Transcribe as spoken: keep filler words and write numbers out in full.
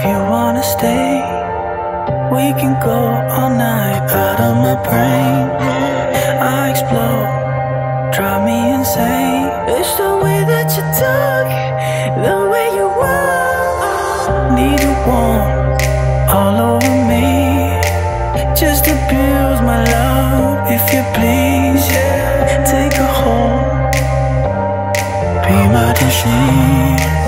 you wanna stay, we can go all night. Out of my brain, I explode, drive me insane. It's the way that you talk, the way you walk. Need you warm, all over me. Just abuse my love, if you please. Take a hold, be my disease.